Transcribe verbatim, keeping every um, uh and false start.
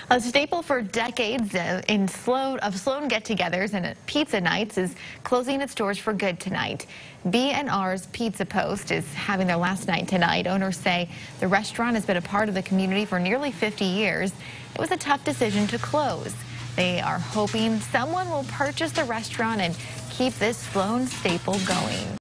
A staple for decades uh, in Sloan, of Sloan get-togethers and pizza nights is closing its doors for good tonight. B and R's Pizza Post is having their last night tonight. Owners say the restaurant has been a part of the community for nearly fifty years. It was a tough decision to close. They are hoping someone will purchase the restaurant and keep this Sloan staple going.